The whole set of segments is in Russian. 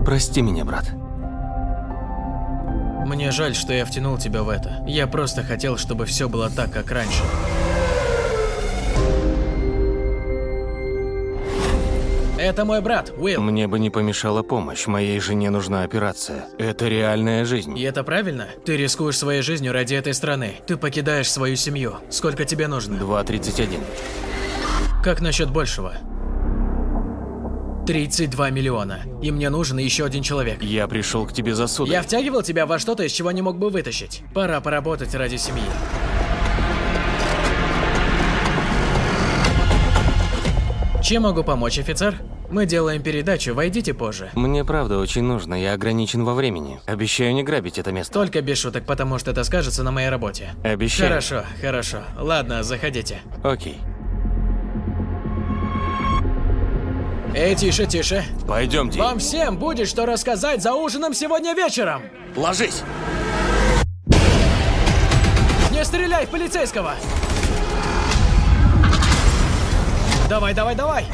Прости меня, брат. Мне жаль, что я втянул тебя в это. Я просто хотел, чтобы все было так, как раньше. Это мой брат, Уилл. Мне бы не помешала помощь. Моей жене нужна операция. Это реальная жизнь. И это правильно? Ты рискуешь своей жизнью ради этой страны. Ты покидаешь свою семью. Сколько тебе нужно? 2,31. Как насчет большего? 32 миллиона. И мне нужен еще один человек. Я пришел к тебе за судом. Я втягивал тебя во что-то, из чего не мог бы вытащить. Пора поработать ради семьи. Чем могу помочь, офицер? Мы делаем передачу, войдите позже. Мне правда очень нужно, я ограничен во времени. Обещаю не грабить это место. Только без шуток, потому что это скажется на моей работе. Обещаю. Хорошо, хорошо. Ладно, заходите. Окей. Эй, тише, тише. Пойдемте. Вам всем будет что рассказать за ужином сегодня вечером. Ложись. Не стреляй в полицейского. Давай, давай, давай.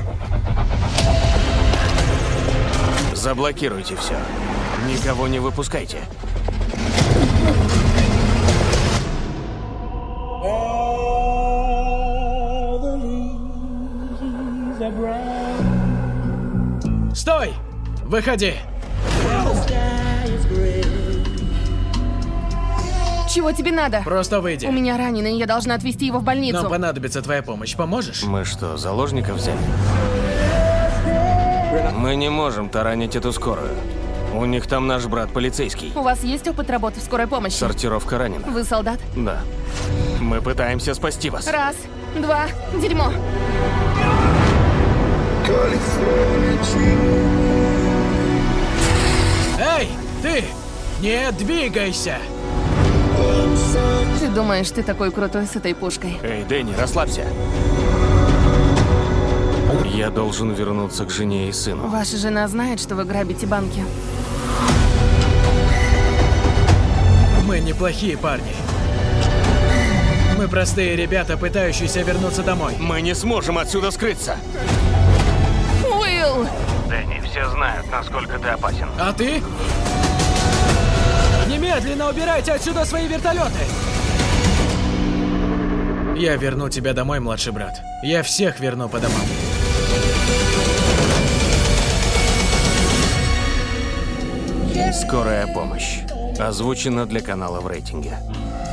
Заблокируйте все. Никого не выпускайте. Стой! Выходи! Чего тебе надо? Просто выйди. У меня раненый, я должна отвезти его в больницу. Нам понадобится твоя помощь. Поможешь? Мы что, заложников взяли? Мы не можем таранить эту скорую. У них там наш брат полицейский. У вас есть опыт работы в скорой помощи? Сортировка раненых. Вы солдат? Да. Мы пытаемся спасти вас. Раз, два, дерьмо. Эй, ты! Не двигайся! Ты думаешь, ты такой крутой с этой пушкой? Эй, Дэнни, расслабься. Я должен вернуться к жене и сыну. Ваша жена знает, что вы грабите банки? Мы неплохие парни. Мы простые ребята, пытающиеся вернуться домой. Мы не сможем отсюда скрыться. Уилл! Дэнни, все знают, насколько ты опасен. А ты? Немедленно убирайте отсюда свои вертолеты! Я верну тебя домой, младший брат. Я всех верну по домам. Скорая помощь. Озвучено для канала в рейтинге.